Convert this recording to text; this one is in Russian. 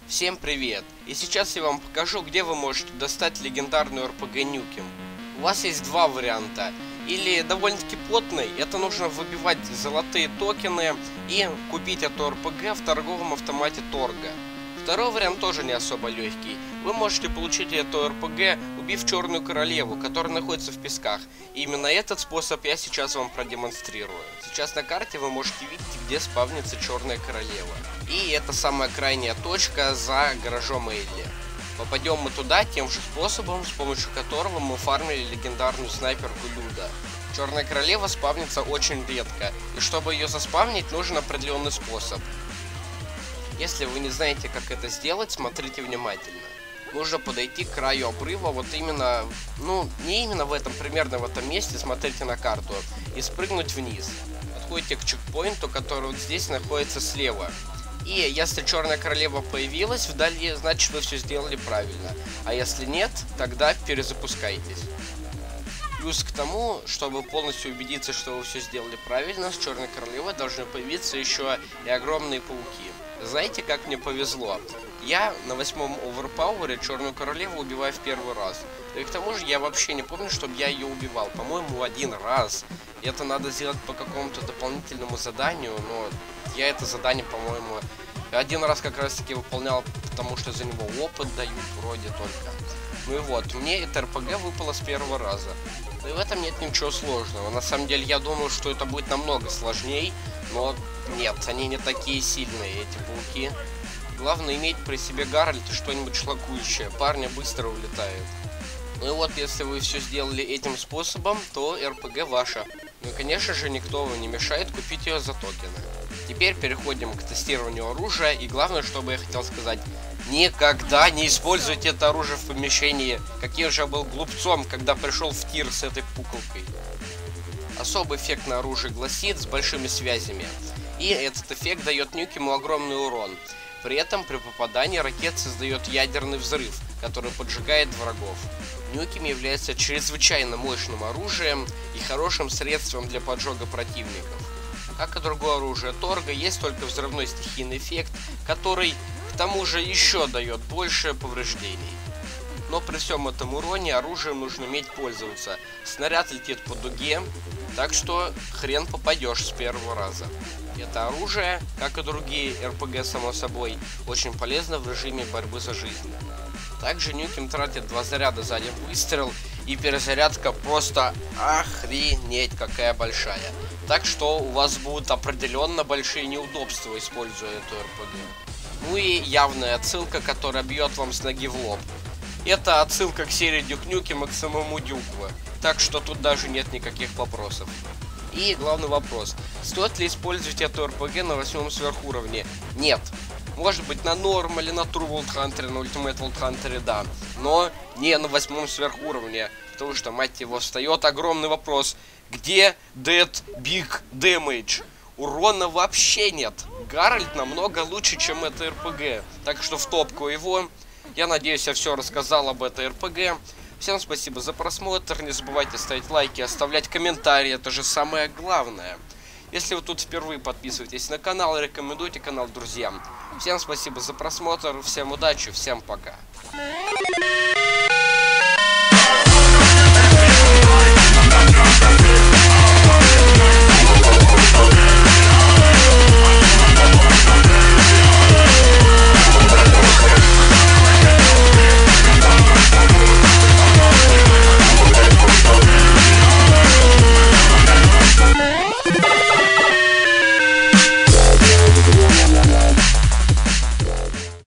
Всем привет! И сейчас я вам покажу, где вы можете достать легендарную РПГ Нюкем. У вас есть два варианта. Или довольно-таки плотный, это нужно выбивать золотые токены и купить эту РПГ в торговом автомате торга. Второй вариант тоже не особо легкий. Вы можете получить эту РПГ, убив Черную Королеву, которая находится в песках. И именно этот способ я сейчас вам продемонстрирую. Сейчас на карте вы можете видеть, где спавнится Черная Королева. И это самая крайняя точка за гаражом Эйдли. Попадем мы туда тем же способом, с помощью которого мы фармили легендарную снайперку Люда. Черная Королева спавнится очень редко, и чтобы ее заспавнить, нужен определенный способ. Если вы не знаете, как это сделать, смотрите внимательно. Нужно подойти к краю обрыва, вот именно, не именно в этом, примерно в этом месте, смотрите на карту, и спрыгнуть вниз. Подходите к чекпоинту, который вот здесь находится слева. И если Черная Королева появилась вдали, значит вы все сделали правильно. А если нет, тогда перезапускайтесь. Плюс к тому, чтобы полностью убедиться, что вы все сделали правильно, с Черной Королевой должны появиться еще и огромные пауки. Знаете, как мне повезло? Я на 8-м оверпауэре Черную Королеву убиваю в первый раз. И к тому же я вообще не помню, чтобы я ее убивал. По-моему, один раз. И это надо сделать по какому-то дополнительному заданию, но я это задание, по-моему, один раз как раз таки выполнял, потому что за него опыт дают вроде только. Ну и вот, мне эта РПГ выпала с первого раза. И в этом нет ничего сложного. На самом деле я думал, что это будет намного сложнее, но нет, они не такие сильные, эти пауки. Главное иметь при себе Гарольд и что-нибудь шлакующее. Парня быстро улетает. Ну и вот, если вы все сделали этим способом, то РПГ ваша. Ну и конечно же, никто вам не мешает купить ее за токены. Теперь переходим к тестированию оружия. И главное, что бы я хотел сказать: никогда не используйте это оружие в помещении. Каким же я был глупцом, когда пришел в тир с этой пуколкой. Особый эффект на оружие гласит: с большими связями. И этот эффект дает Нюкему огромный урон. При этом при попадании ракет создает ядерный взрыв, который поджигает врагов. Нюкем является чрезвычайно мощным оружием и хорошим средством для поджога противников. Как и другое оружие торга, есть только взрывной стихийный эффект, который к тому же еще дает больше повреждений. Но при всем этом уроне оружием нужно уметь пользоваться. Снаряд летит по дуге, так что хрен попадешь с первого раза. Это оружие, как и другие РПГ, само собой, очень полезно в режиме борьбы за жизнь. Также Нюкем тратит 2 заряда за один выстрел, и перезарядка просто охренеть какая большая. Так что у вас будут определенно большие неудобства, используя эту РПГ. Ну и явная отсылка, которая бьет вам с ноги в лоб. Это отсылка к серии Дюк Нюкем и к самому Дюку. Так что тут даже нет никаких вопросов. И главный вопрос: стоит ли использовать эту РПГ на 8-м сверхуровне? Нет. Может быть на Норм или на True World Hunter, на Ultimate World Hunter, да. Но не на 8-м сверхуровне. Потому что, мать его, встает огромный вопрос: где Dead Big Damage? Урона вообще нет. Гарольд намного лучше, чем эта РПГ. Так что в топку его. Я надеюсь, я все рассказал об этой РПГ. Всем спасибо за просмотр. Не забывайте ставить лайки, оставлять комментарии. Это же самое главное. Если вы тут впервые, подписывайтесь на канал и рекомендуйте канал друзьям. Всем спасибо за просмотр. Всем удачи. Всем пока.